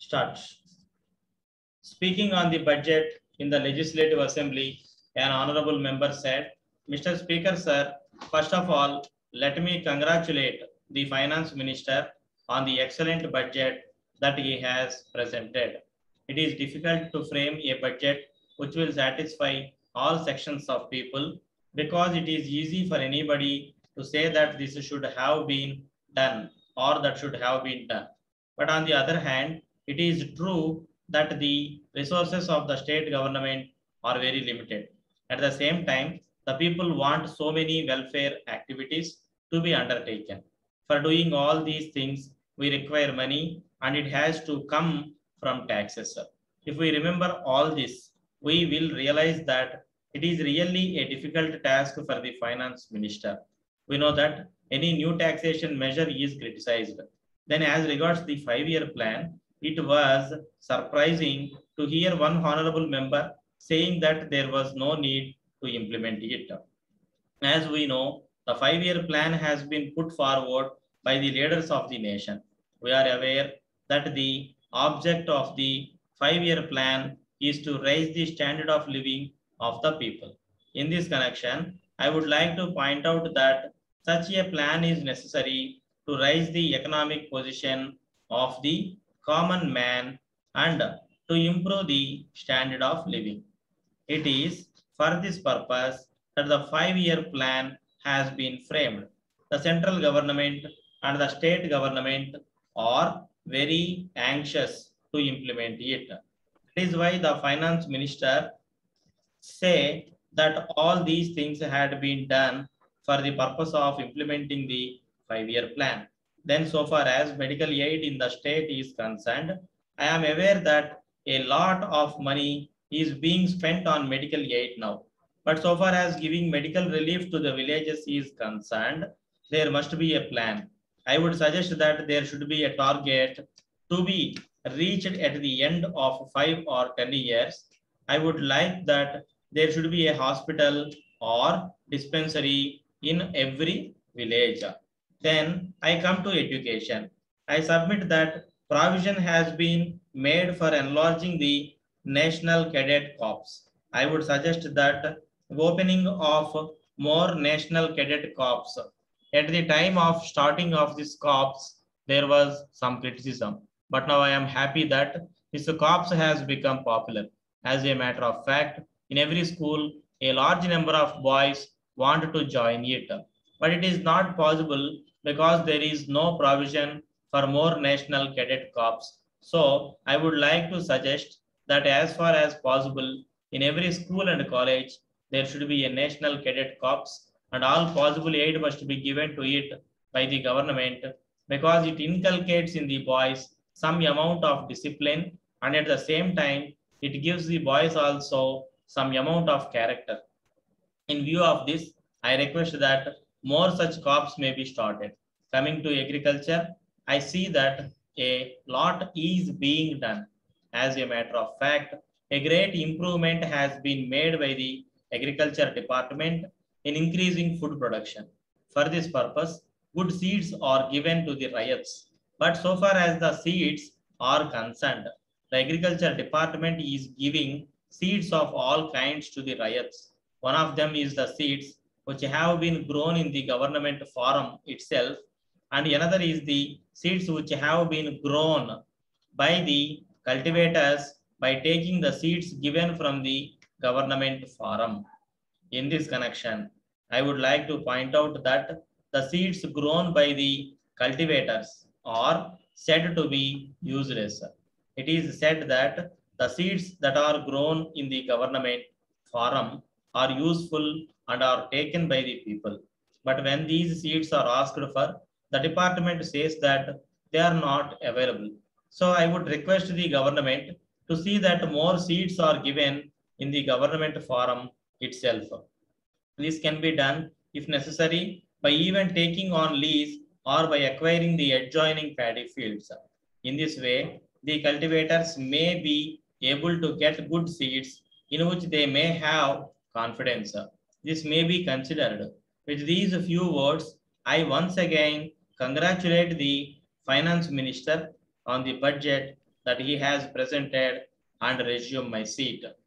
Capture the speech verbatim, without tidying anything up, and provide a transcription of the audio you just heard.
Start. Speaking on the budget in the Legislative Assembly, an honorable member said, Mister Speaker, sir, first of all, let me congratulate the Finance Minister on the excellent budget that he has presented. It is difficult to frame a budget which will satisfy all sections of people because it is easy for anybody to say that this should have been done or that should have been done. But on the other hand, it is true that the resources of the state government are very limited. At the same time, the people want so many welfare activities to be undertaken. For doing all these things, we require money and it has to come from taxes. If we remember all this, we will realize that it is really a difficult task for the finance minister. We know that any new taxation measure is criticized. Then as regards the five-year plan, it was surprising to hear one honorable member saying that there was no need to implement it. As we know, the five-year plan has been put forward by the leaders of the nation. We are aware that the object of the five-year plan is to raise the standard of living of the people. In this connection, I would like to point out that such a plan is necessary to raise the economic position of the common man and to improve the standard of living. It is for this purpose that the five-year plan has been framed. The central government and the state government are very anxious to implement it. That is why the finance minister say that all these things had been done for the purpose of implementing the five-year plan. Then so far as medical aid in the state is concerned, I am aware that a lot of money is being spent on medical aid now. But so far as giving medical relief to the villages is concerned, there must be a plan. I would suggest that there should be a target to be reached at the end of five or ten years. I would like that there should be a hospital or dispensary in every village. Then I come to education. I submit that provision has been made for enlarging the National Cadet Corps. I would suggest that opening of more National Cadet Corps. At the time of starting of this corps, there was some criticism. But now I am happy that this corps has become popular. As a matter of fact, in every school, a large number of boys want to join it. But it is not possible because there is no provision for more National Cadet Corps. So I would like to suggest that as far as possible, in every school and college, there should be a National Cadet Corps and all possible aid must be given to it by the government because it inculcates in the boys some amount of discipline and at the same time, it gives the boys also some amount of character. In view of this, I request that more such corps may be started. Coming to agriculture, I see that a lot is being done. As a matter of fact, a great improvement has been made by the agriculture department in increasing food production. For this purpose, good seeds are given to the ryots. But so far as the seeds are concerned, the agriculture department is giving seeds of all kinds to the ryots. One of them is the seeds which have been grown in the government farm itself, and another is the seeds which have been grown by the cultivators by taking the seeds given from the government farm. In this connection, I would like to point out that the seeds grown by the cultivators are said to be useless. It is said that the seeds that are grown in the government farm are useful and are taken by the people. But when these seeds are asked for, the department says that they are not available. So I would request the government to see that more seeds are given in the government farm itself. This can be done if necessary by even taking on lease or by acquiring the adjoining paddy fields. In this way, the cultivators may be able to get good seeds in which they may have confidence. This may be considered. With these few words, I once again congratulate the finance minister on the budget that he has presented and resume my seat.